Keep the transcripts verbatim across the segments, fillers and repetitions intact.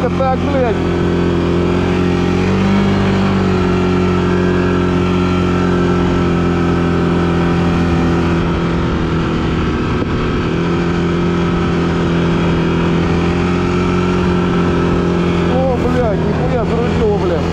только так, блядь. О, блядь, нихуя зарулило, блядь.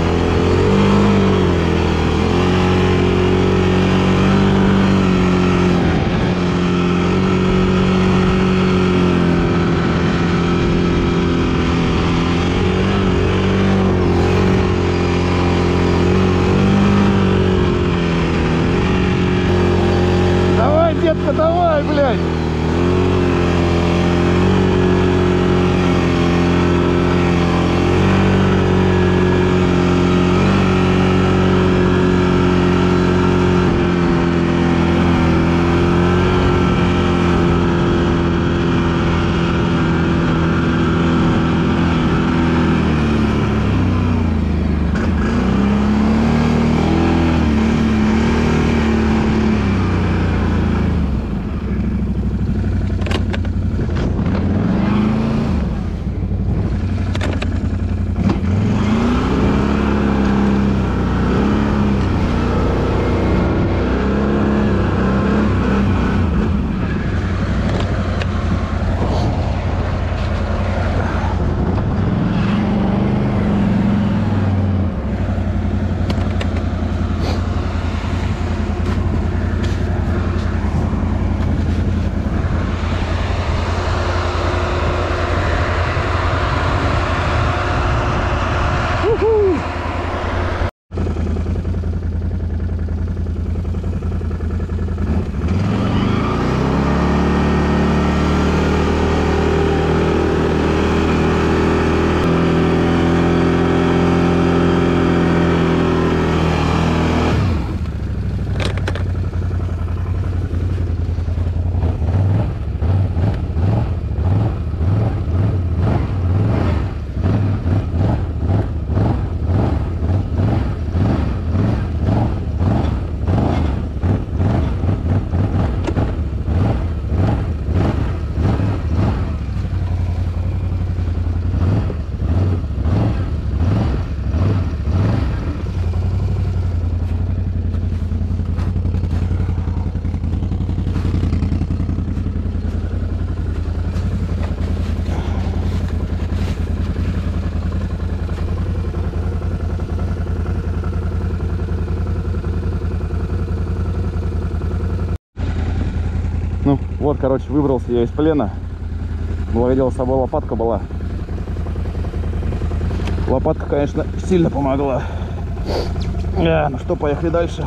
Детка, давай, блядь! Ну, вот, короче, выбрался я из плена. Благо с собой лопатка была. Лопатка, конечно, сильно помогла. А, ну что, поехали дальше.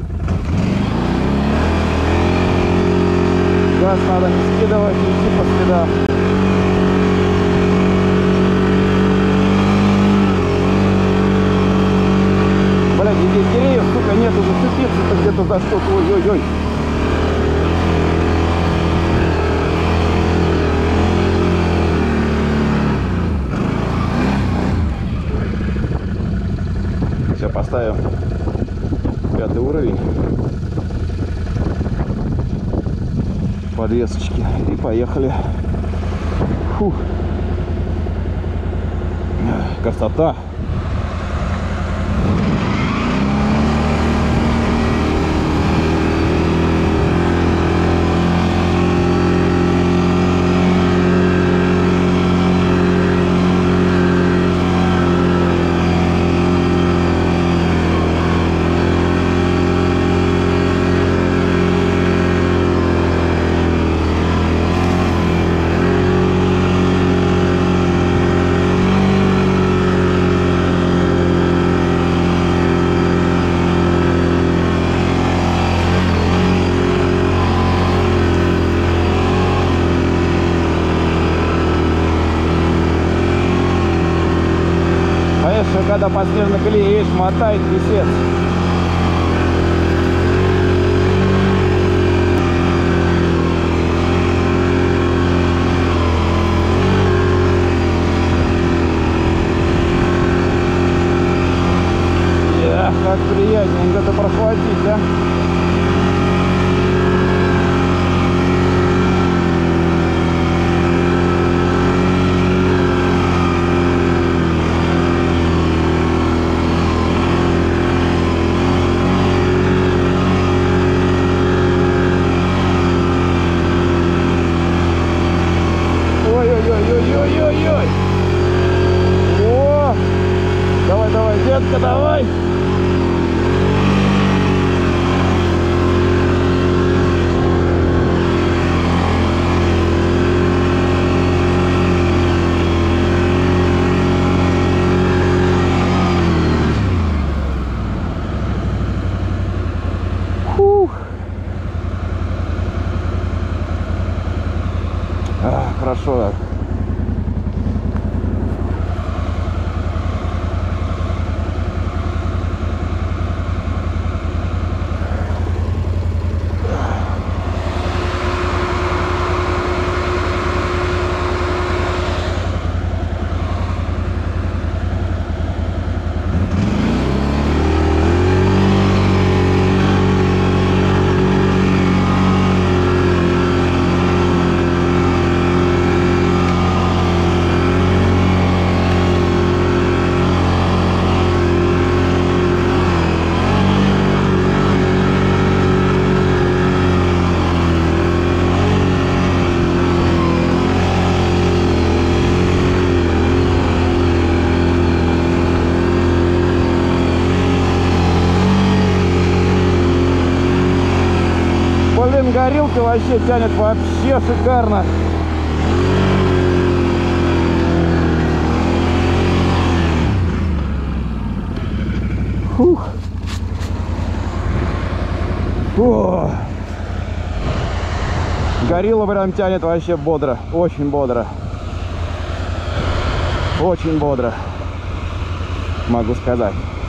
Газ надо не скидывать, идти по следам. Блядь, здесь деревьев, сука, нету, зацепиться-то где-то за что-то. Ой-ой-ой. Сейчас поставим пятый уровень подвесочки и поехали. Фух. Красота. Когда по снежной колее едешь, мотает писец. Эх, как приятненько-то прохватить, да? давай. Хорошо, да. Горилка вообще тянет вообще шикарно. Фух. Фух. Горилла прям тянет вообще бодро, очень бодро. Очень бодро, могу сказать.